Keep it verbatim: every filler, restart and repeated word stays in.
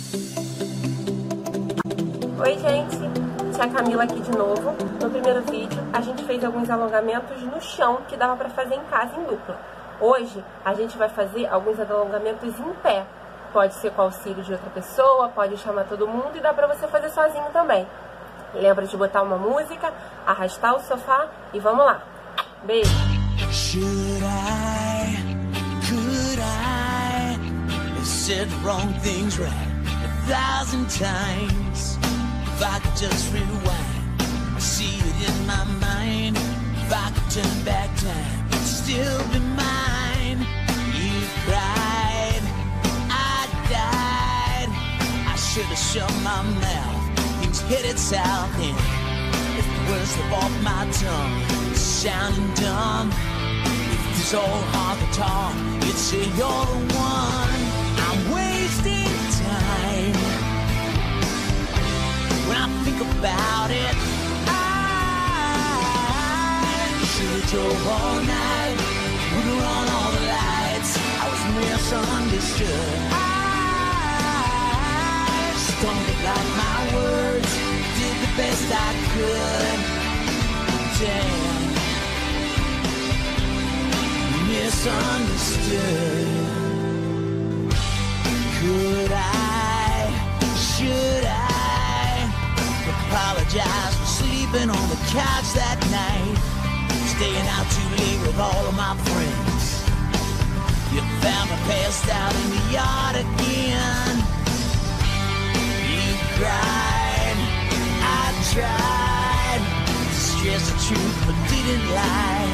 Oi gente, tia Camila aqui de novo. No primeiro vídeo a gente fez alguns alongamentos no chão que dava pra fazer em casa em dupla. Hoje a gente vai fazer alguns alongamentos em pé. Pode ser com auxílio de outra pessoa, pode chamar todo mundo e dá pra você fazer sozinho também. Lembra de botar uma música, arrastar o sofá e vamos lá. Beijo! Should I, could I have said the wrong things right a thousand times? If I could just rewind, I see it in my mind. If I could turn back time, it'd still be mine. You cried, I died. I should have shut my mouth. Things headed south and if the words slip off my tongue, sounding dumb. If this old heart could talk, you'd say you're the one. I'm wasting time. When I think about it, I should've drove all night, would've run all the lights. I was misunderstood. I stumbled like my words, did the best I could. Damn, misunderstood. Could I, should I apologize for sleeping on the couch that night, staying out too late with all of my friends? You found me passed out in the yard again. You cried, I tried to stress the truth but didn't lie.